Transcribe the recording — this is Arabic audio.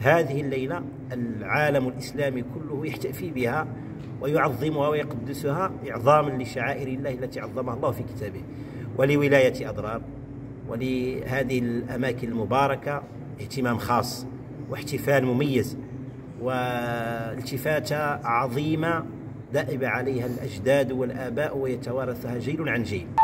هذه الليلة العالم الإسلامي كله يحتفي بها ويعظمها ويقدسها إعظاما لشعائر الله التي عظمها الله في كتابه، ولولاية أضرار ولهذه الأماكن المباركة اهتمام خاص واحتفال مميز والتفاتة عظيمة دأب عليها الأجداد والآباء ويتوارثها جيل عن جيل.